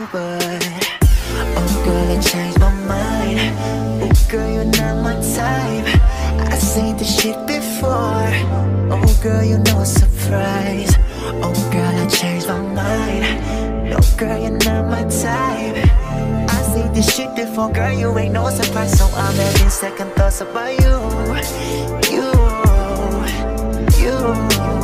But oh girl, I changed my mind. Oh girl, you're not my type. I seen this shit before. Oh girl, you know a surprise. Oh girl, I changed my mind. No girl, you're not my type. I seen this shit before, girl, you ain't no surprise. So I'm having second thoughts about you. You